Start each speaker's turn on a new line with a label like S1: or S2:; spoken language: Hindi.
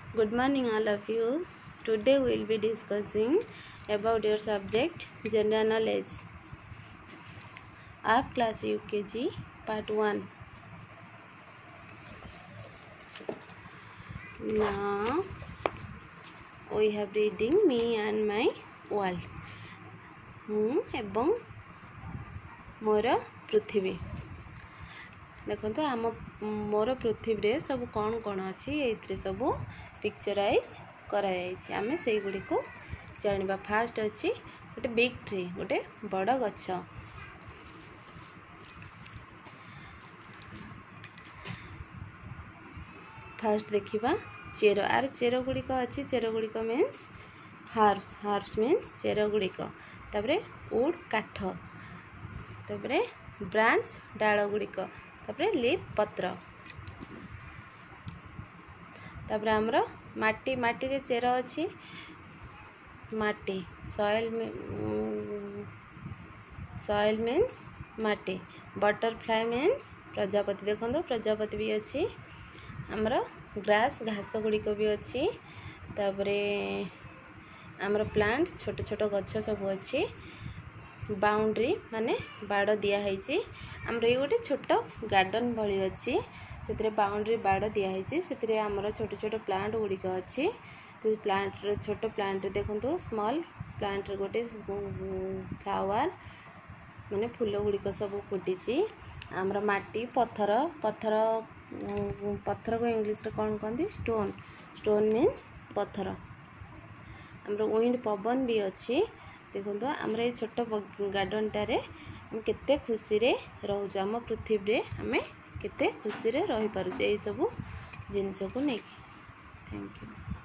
S1: Good morning all of you. Today we will be discussing about your subject general knowledge of class UKG part 1. Now we have reading me and my world. एवं मोर पृथ्वी देखो आम मोर पृथ्वी रे सब कौन कौन अच्छी ये सब पिक्चराइज कराई आम से गुड़ी को जाना। फास्ट अच्छी गोटे बिग ट्री गोटे बड़ गछ। फास्ट देखा चेर आर चेर गुड़िक अच्छी चेर गुड़िक मीन्स हर्ब्स हर्ब्स मीन्स चेर गुड़िक तापरे वुड काठ तापरे ब्रांच डाल गुड़िक तापरे लीफ पत्र तापरे आमर माटी माटी रे चेर अच्छी माटी सॉइल सॉइल मीन्स माटी बटरफ्लाई मीन्स प्रजापति देखो प्रजापति भी अच्छी आमर ग्रास घास गुड़िक भी अच्छी तापरे आमर प्लांट छोट छोट गछ सब अच्छी बाउंड्री माने बाड़ दिखाई आमर ये गोटे छोट गार्डन भली अच्छी से बाउंड्री बाड़ दिखाई से आमर छोट छोट प्लांट गुड़िक अच्छी प्लांट छोट प्लांट देखो स्मॉल प्लांट गोटे फ्लावर माने फूल गुड़िक सब फुटी आमर माटी पत्थर पत्थर पत्थर को इंग्लिश रे कौन कहते स्टोन स्टोन मीन्स पत्थर आमर विंड पवन भी अच्छी देखो आमर ये छोट गार्डन टारे हम केते खुशी रे रहूँ आम पृथ्वी रे आम केते खुशी रे रही पारुछे ये सब जिनस को नहीं। Thank you.